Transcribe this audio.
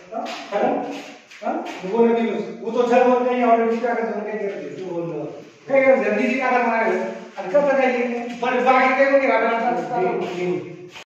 हां खरा हां वो नहीं वो तो छल बोल कहीं ऑर्डर की का कर कहीं कर तू बोल लो कहीं कर जल्दी जी का बनाया है कब तक आएगी पर बाकी देखो कि रात रात